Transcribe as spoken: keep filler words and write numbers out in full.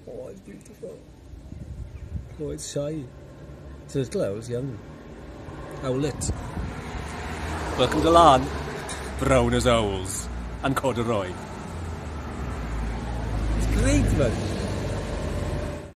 Oh, it's beautiful. Oh, it's shy. Turtle owl's young. Owlet. Welcome to Laugharne. Brown as owls and corduroy. It's great, man.